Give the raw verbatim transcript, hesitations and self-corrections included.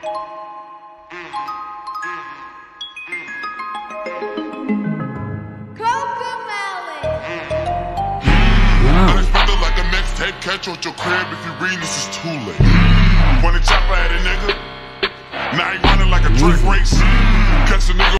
Unexpected like a mixtape, catch you at your crib if you read this is too late. When the chopper at a nigga, now he running like a track race. Catch a nigga.